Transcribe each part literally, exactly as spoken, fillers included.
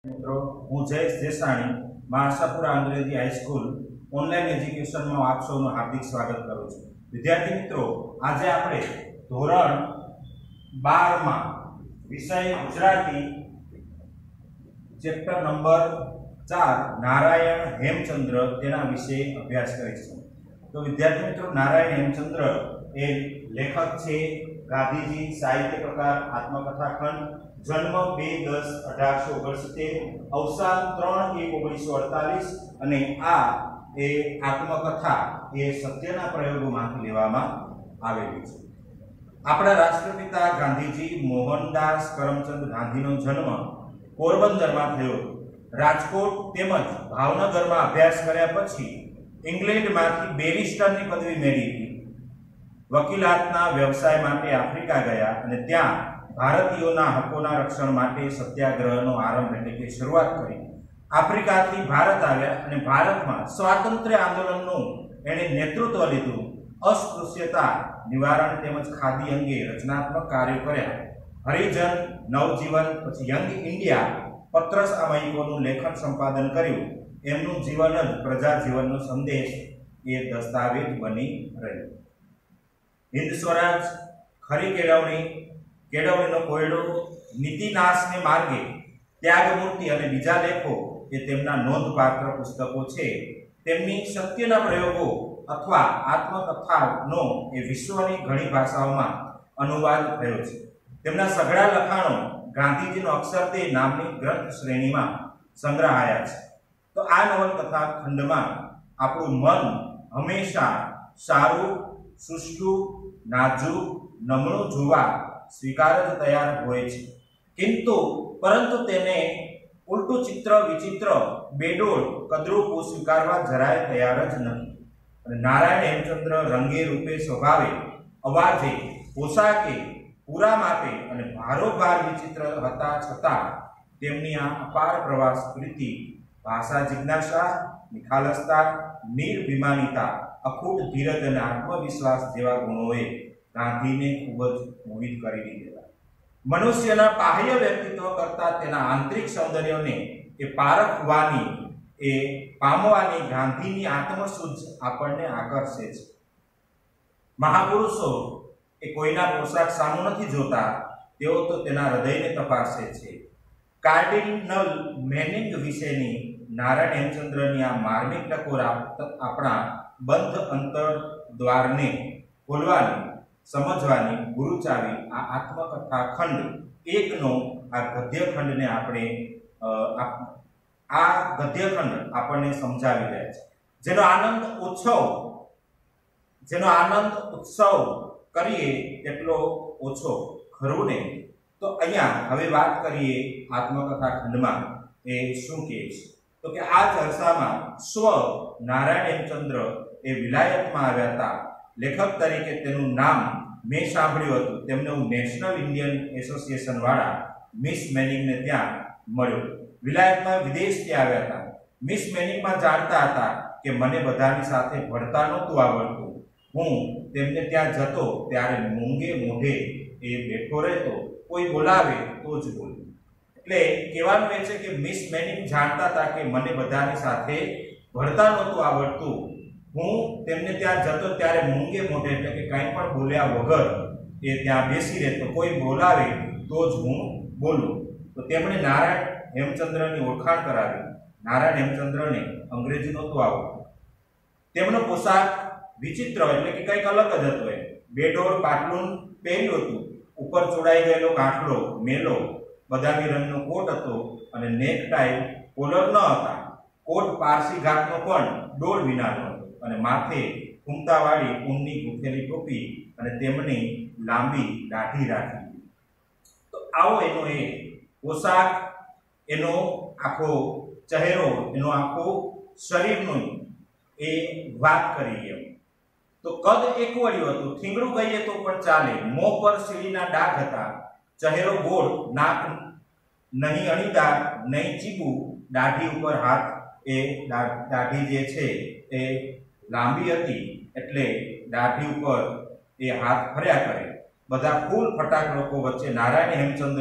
મિત્રો હું જયેશ દેસાણી મહાસાપુરા અંગ્રેજી હાઈસ્કૂલ ઓનલાઈન એજ્યુકેશનમાં આપ સૌનું હાર્દિક સ્વાગત કરું છું। વિદ્યાર્થી મિત્રો, આજે આપણે ધોરણ બાર માં વિષય ગુજરાતી ચેપ્ટર નંબર ચાર નારાયણ હેમચંદ્ર તેના વિશે અભ્યાસ કરીશું। તો વિદ્યાર્થી મિત્રો, નારાયણ હેમચંદ્ર એ લેખક છે। ગાંધીજી સાહિત્ય પ્રકાર આત્મકથા ખંડ, जन्म બે દસ અઢારસો ઓગણસિત્તેર, अवसान ત્રણ એક ઓગણીસો અડતાલીસ અને આ એ આત્મકથા એ સત્યના પ્રયોગોમાંથી લેવામાં આવેલી છે। આપણા રાષ્ટ્રપિતા ગાંધીજી મોહનદાસ કરમચંદ ગાંધીનો જન્મ પોરબંદરમાં થયો। રાજકોટ તેમજ ભાવનગરમાં અભ્યાસ કર્યા પછી ઇંગ્લેન્ડમાંથી બેરિસ્ટરની પદવી મેળવી હતી। વકીલાતના વ્યવસાય માટે આફ્રિકા ગયા અને ત્યાં ભારતીયોના હકોના રક્ષણ માટે સત્યાગ્રહનો આરંભ એટલે કે શરૂઆત કરી। આફ્રિકાથી ભારત આવ્યા અને ભારતમાં સ્વાતંત્ર્ય આંદોલનનું એણે નેતૃત્વ લીધું। અસ્પૃશ્યતા નિવારણ તેમજ ખાદી અંગે રચનાત્મક કાર્યો કર્યા। હરિજન, નવજીવન, પછી યંગ ઇન્ડિયા પત્ર સામયિકોનું લેખન સંપાદન કર્યું। એમનું જીવન જ પ્રજા જીવનનો સંદેશ એ દસ્તાવેજ બની રહ્યું। હિન્દ સ્વરાજ, ખરી કેળવણી, કેળવણીનો કોયડો, નીતિનાશને માર્ગે, ત્યાગમૂર્તિ અને બીજા લેખો એ તેમના નોંધપાત્ર પુસ્તકો છે। તેમની સત્યના પ્રયોગો અથવા આત્મકથાનો એ વિશ્વની ઘણી ભાષાઓમાં અનુવાદ થયો છે। તેમના સઘળા લખાણો ગાંધીજીનો અક્ષરદેહ નામની ગ્રંથ શ્રેણીમાં સંગ્રહાયા છે। તો આ નવલકથા ખંડમાં આપણું મન હંમેશા સારું, સુષ્ઠું, નાજુક, નમણું જોવા સ્વીકાર જ તૈયાર હોય છે, કિંતુ પરંતુ તેને ઉલટું ચિત્ર, વિચિત્ર, બેડોળ, કદરૂપું સ્વીકારવા જરાય તૈયાર જ નથી। અને નારાયણ હેમચંદ્ર રંગે, રૂપે, સ્વભાવે, અવાજે, પોશાકે, પૂરા માપે અને ભારોભાર વિચિત્ર હતા છતાં તેમની આ અપાર પ્રવાસ પ્રીતિ, ભાષા જિજ્ઞાસા, નિખાલસતા, નિર્ભિમાનિતા, અખૂટ ધીરજ અને આત્મવિશ્વાસ જેવા ગુણોએ ગાંધીને ખૂબ જ મોહિત કરી દીધેલા। મનુષ્યના બાહ્ય વ્યક્તિત્વ કરતા તેના આંતરિક સૌંદર્યને એ પારખવાની, એ પામવાની ગાંધીની આત્મસુઝ આપણને આકર્ષે છે। મહાપુરુષો એ કોઈના પોશાક સામું નથી જોતા, તેઓ તો તેના હૃદયને તપાસે છે। કાર્ડિનલ મેનિંગ વિશેની નારાયણ હેમચંદ્રની આ માર્મિક ટકોર આપણા બંધ અંતર દ્વારને ખોલવાની, સમજવાની ગુરુચાવી આ આત્મકથા ખંડ એકનો આ ગદ્યખંડને આપણે આ ગદ્યખંડ આપણને સમજાવી રહ્યા છે। જેનો આનંદ ઉત્સવ જેનો આનંદ ઉત્સવ કરીએ એટલો ઓછો, ખરું ને? તો અહીંયા હવે વાત કરીએ આત્મકથા ખંડમાં એ શું કહે છે। તો કે આ ચર્ચામાં સ્વ નારાયણ હેમચંદ્ર એ વિલાયતમાં આવ્યા હતા। લેખક તરીકે તેનું નામ મેં સાંભળ્યું હતું। તેમને હું નેશનલ ઇન્ડિયન એસોસિએશન વાળા મિસ મેનિંગને ત્યાં મળ્યો। વિલાયતમાં વિદેશથી આવ્યા હતા। મિસ મેનિંગમાં જાણતા હતા કે મને બધાની સાથે ભળતા નહોતું આવડતું। હું તેમને ત્યાં જતો ત્યારે મૂંગે મોઢે એ બેઠો રહેતો, કોઈ બોલાવે તો જ બોલું। એટલે કહેવાનું એ છે કે મિસ મેનિંગ જાણતા હતા કે મને બધાની સાથે ભળતા નહોતું આવડતું। હું તેમને ત્યાં જતો ત્યારે મૂંગે મોઢે એટલે કે કંઈ પણ બોલ્યા વગર એ ત્યાં બેસી રહેતો, કોઈ બોલાવે તો જ હું બોલું। તો તેમણે નારાયણ હેમચંદ્રની ઓળખાણ કરાવી। નારાયણ હેમચંદ્રને અંગ્રેજી નહોતું આવડતું। તેમનો પોશાક વિચિત્ર એટલે કે કંઈક અલગ જ હતો। એ બેડોળ પાટલુન પહેર્યું હતું, ઉપર ચોડાઈ ગયેલો ગાંઠલો મેલો, બદામી રંગનો કોટ હતો અને નેક ટાઈ કોલર ન હતા। કોટ પારસી ઘાટનો પણ ડોળ વિનાનો હતો અને માથે ફૂમતાવાળી ઊનની ગૂંથેલી ટોપી અને તેમની લાંબી દાઢી રાખી। તો આવો એનો એ પોશાક, એનો આખો ચહેરો, એનો આખો શરીરનું એ વાત કરી એમ। તો કદ એકવડ્યું હતું, થીંગડું કહીએ તો પણ ચાલે। મોં પર સીડીના ડાઘ હતા, ચહેરો ગોળ, નાક નહીં અણીદાર, નહીં ચીબું, દાઢી ઉપર હાથ, એ દાઢી જે છે એ લાંબી હતી એટલે દાઢી ઉપર એ હાથ ફર્યા કરે। બધા ફૂલ ફટાક લોકો વચ્ચે નારાયણ હેમચંદ્ર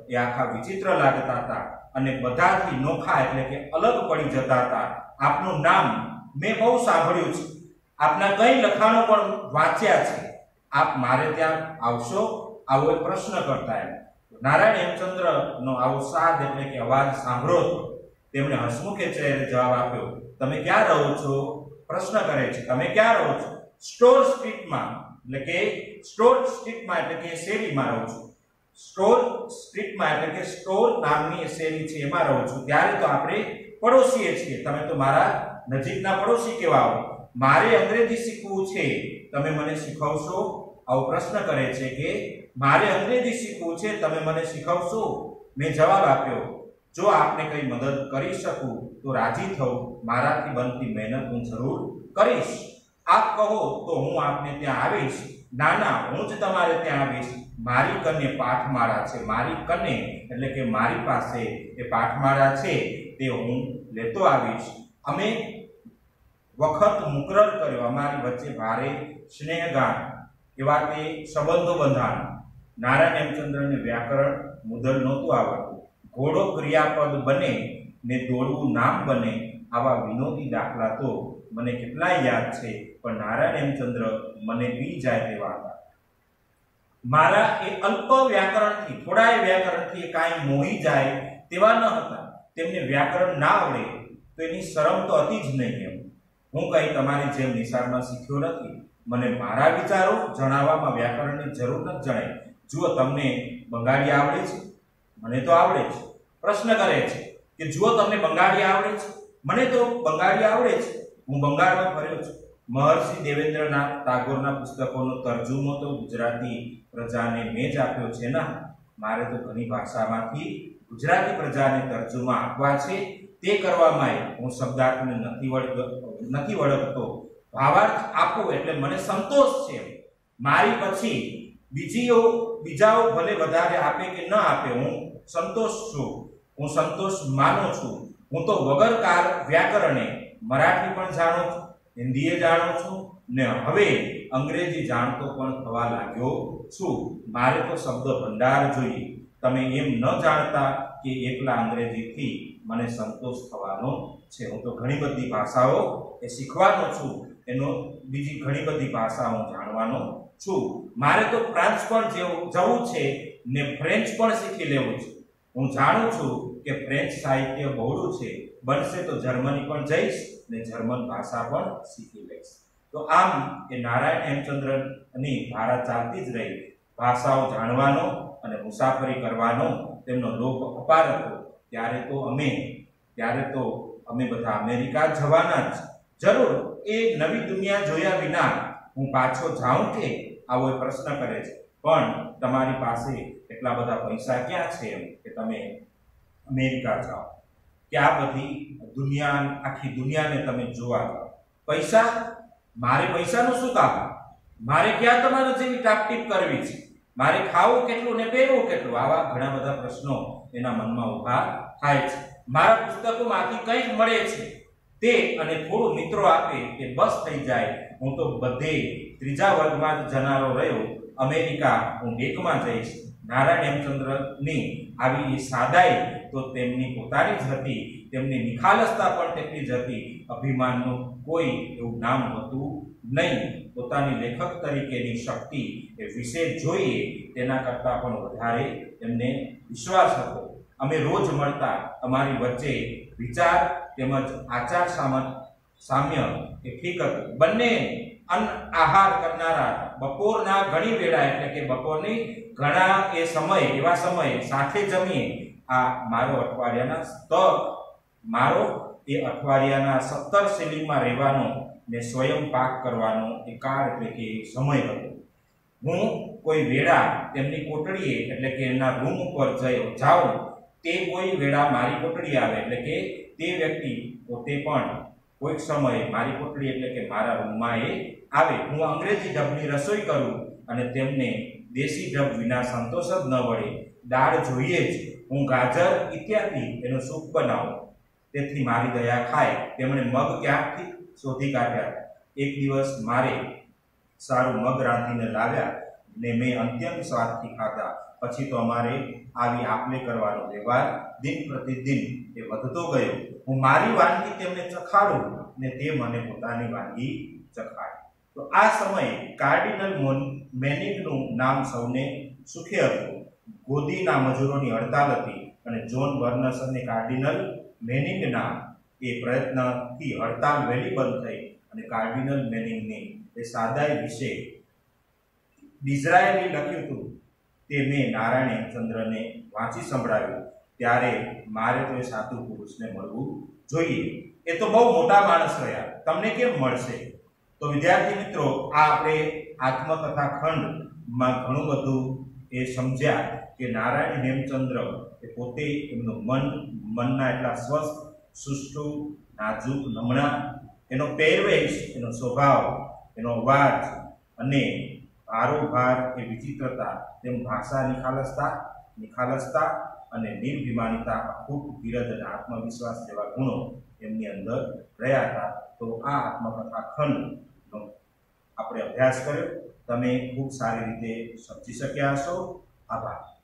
એ આખા વિચિત્ર લાગતા હતા અને બધાથી નોખા એટલે કે અલગ પડી જતા હતા. આપનું નામ મેં બહુ સાંભળ્યું છે, આપના કઈ લખાણો પણ વાંચ્યા છે, આપ મારે ત્યાં આવશો? આવો એક પ્રશ્ન કરતા એમ. નારાયણ હેમચંદ્રનો આવો સાદ એટલે કે અવાજ સાંભળો તો તેમણે હસમુખે ચહેરે જવાબ આપ્યો, તમે ક્યાં રહો છો? પ્રશ્ન કરે છે, તમે ક્યાં રહો છો? સ્ટોર સ્ટ્રીટમાં, એટલે કે સ્ટોર સ્ટ્રીટમાં એટલે કે શેરીમાં રહું છું. સ્ટોર સ્ટ્રીટમાં એટલે કે સ્ટોર નામની શેરી છે એમાં રહું છું. ત્યારે તો આપણે પડોશીએ છીએ, તમે તો મારા નજીકના પડોશી કહેવાઓ. મારે અંગ્રેજી શીખવું છે, તમે મને શીખવશો? આવો પ્રશ્ન કરે છે કે મારે અંગ્રેજી શીખવું છે, તમે મને શીખવશો? મેં જવાબ આપ્યો, જો આપને કઈ મદદ કરી શકું તો રાજી થઉં, મારાથી બનતી મહેનત હું જરૂર કરીશ. આપ કહો તો હું આપને ત્યાં આવીશ. ના ના, હું જ તમારે ત્યાં આવીશ. મારી કને પાઠમાળા છે, મારી કને એટલે કે મારી પાસે એ પાઠમાળા છે, તે હું લેતો આવીશ. અમે વખત મુકરર કર્યો, અમારી વચ્ચે ભારે સ્નેહગાન, એવા તે સંબંધો બંધાણ. નારાયણ હેમચંદ્રને વ્યાકરણ મુદ્દલ નહોતું આવડતું. ઘોડો ક્રિયાપદ બને ને દોડવું નામ બને, આવા વિનોદી દાખલા તો મને કેટલાય યાદ છે, પણ નારાયણ હેમચંદ્ર મને પી જાય તેવા હતા. મારા એ અલ્પ વ્યાકરણથી, થોડાય વ્યાકરણથી એ કાંઈ મોહી જાય તેવા ન હતા. તેમને વ્યાકરણ ના આવડે તો એની શરમ તો હતી જ નહીં એમ. હું કંઈ તમારી જેમ નિશાળમાં શીખ્યો નથી. મને મારા વિચારો જણાવવામાં વ્યાકરણની જરૂર નથી જણાય. જુઓ, તમને બંગાળી આવડે છે? મને તો આવડે છે. પ્રશ્ન કરે છે કે જુઓ, તમને બંગાળી આવડે છે? મને તો બંગાળી આવડે છે. હું બંગાળમાં ફર્યો છું. મહર્ષિ દેવેન્દ્રનાથ ટાગોરના પુસ્તકોનો તર્જુમો તો ગુજરાતી પ્રજાને મેં જ આપ્યો છે ને. મારે તો ઘણી ભાષામાંથી ગુજરાતી પ્રજાને તર્જુમા આપવા છે. તે કરવામાં હું શબ્દાર્થને નથી વળગ નથી વળગતો. ભાવાર્થ આપું એટલે મને સંતોષ છે. મારી પછી બીજીઓ બીજાઓ ભલે વધારે આપે કે ન આપે, હું સંતોષ છું. હું સંતોષ માનું છું. હું તો વગર કાર વ્યાકરણે મરાઠી પણ જાણું છું, હિન્દીએ જાણું છું ને હવે અંગ્રેજી જાણતો પણ થવા લાગ્યો છું. મારે તો શબ્દ ભંડાર જોઈએ. તમે એમ ન જાણતા કે એકલા અંગ્રેજીથી મને સંતોષ થવાનો છે. હું તો ઘણી બધી ભાષાઓ એ શીખવાનો છું, એનો બીજી ઘણી બધી ભાષા હું જાણવાનો છું. મારે તો ફ્રાન્સ પણ જવું છે ને ફ્રેન્ચ પણ શીખી લેવું છે. હું જાણું છું કે ફ્રેન્ચ સાહિત્ય બહોળું છે, બનશે તો જર્મની પણ જઈશ ને જર્મન ભાષા પણ શીખી લઈશ. તો આમ એ નારાયણ હેમચંદ્રની ધારા ચાલતી જ રહી. ભાષાઓ જાણવાનો અને મુસાફરી કરવાનો તેમનો લોભ અપાર હતો. ત્યારે તો અમે ત્યારે તો અમે બધા અમેરિકા જવાના જ. જરૂર એ નવી દુનિયા જોયા વિના હું પાછો જાઉં કે? આવો પ્રશ્ન કરે છે. પણ તમારી પાસે એટલા બધા પૈસા ક્યાં છે એમ કે તમે અમેરિકા જાઓ, કે આ બધી દુનિયા, આખી દુનિયાને તમે જોવા જાઓ? પૈસા? મારે પૈસાનું શું કામ? મારે ક્યાં તમારા જેવી ટાપટીપ કરવી છે? મારે ખાવું કેટલું ને પહેરવું કેટલું? આવા ઘણા બધા પ્રશ્નો એના મનમાં ઊભા થાય છે. મારા પુસ્તકોમાંથી કંઈક મળે છે તે અને થોડું મિત્રો આપે કે બસ થઈ જાય. હું તો બધે ત્રીજા વર્ગમાં જ જનારો રહ્યો. અમેરિકા હું એકમાં જઈશ. નારાયણ હેમચંદ્રની આવી સાદાઈ તો તેમની પોતાની જ હતી. તેમની નિખાલસતા પણ તેટલી જ હતી. અભિમાનનું કોઈ એવું નામ હતું નહીં. પોતાની લેખક તરીકેની શક્તિ એ વિશેષ જોઈએ તેના કરતાં પણ વધારે એમને વિશ્વાસ હતો. અમે રોજ મળતા. અમારી વચ્ચે વિચાર તેમજ આચાર સામ્ય એ ઠીક હતું. બંને અન્ન આહાર કરનારા. બપોરના ઘણી વેળા એટલે કે બપોરની ઘણા એ સમય એવા સમયે સાથે જમીએ. આ મારો અઠવાડિયાના તો મારો એ અઠવાડિયાના સત્તર શિલિંગમાં રહેવાનો ને સ્વયં પાક કરવાનો એ કાળ એટલે કે સમય હતો. હું કોઈ વેળા તેમની કોટડીએ એટલે કે એના રૂમ ઉપર જઈ જાઉં, તે કોઈ વેળા મારી કોટડી આવે એટલે કે તે વ્યક્તિ પોતે પણ કોઈક સમયે મારી કોટડી એટલે કે મારા રૂમમાં એ આવે. હું અંગ્રેજી ઢબની રસોઈ કરું અને તેમને દેશી ઢબ વિના સંતોષ જ ન વળે. દાળ જોઈએ જ. હું ગાજર ઇત્યાદિ એનું સૂપ બનાવું. તેથી મારી દયા ખાય. તેમણે મગ ક્યાંકથી શોધી કાઢ્યા. એક દિવસ મારે સારું મગ રાંધીને લાવ્યા. ને મેં અત્યંત સ્વાદથી ખાધા. પછી તો અમારે આવી આપલે કરવાનો વ્યવહાર દિન પ્રતિદિન એ વધતો ગયો. હું મારી વાનગી તેમને ચખાડું ને તે મને પોતાની વાનગી ચખાડે. તો આ સમયે કાર્ડિનલ મેનિંગનું નામ સૌને સુખે હતું. ગોદીના મજૂરોની હડતાલ હતી અને જ્હોન બર્નસ અને કાર્ડિનલ મેનિંગના એ પ્રયત્નથી હડતાલ વહેલી બંધ થઈ અને કાર્ડિનલ મેનિંગની એ સાદાઈ વિશે ડિઝરાયલી લખ્યું હતું તે મેં નારાયણ હેમચંદ્રને વાંચી સંભળાવ્યું. ત્યારે મારે તો એ સાધુ પુરુષને મળવું જોઈએ. એ તો બહુ મોટા માણસ રહ્યા, તમને કેમ મળશે? તો વિદ્યાર્થી મિત્રો, આ આપણે આત્મકથા ખંડમાં ઘણું બધું એ સમજ્યા કે નારાયણ હેમચંદ્ર એ પોતે એમનું મન મનના એટલા સ્વસ્થ, સુષ્ઠુ, નાજુક, નમણા, એનો પહેરવેશ, એનો સ્વભાવ, એનો અવાજ અને આરોભાર, એ વિચિત્રતા, તેમ ભાષા નિખાલસતા નિખાલસતા અને નિર્ભિમાનિતા, અખૂટ ધીરજ અને આત્મવિશ્વાસ જેવા ગુણો એમની અંદર રહ્યા હતા. તો આ આત્મકથા ખંડનો આપણે અભ્યાસ કર્યો. તમે ખૂબ સારી રીતે સમજી શક્યા હશો. આભાર.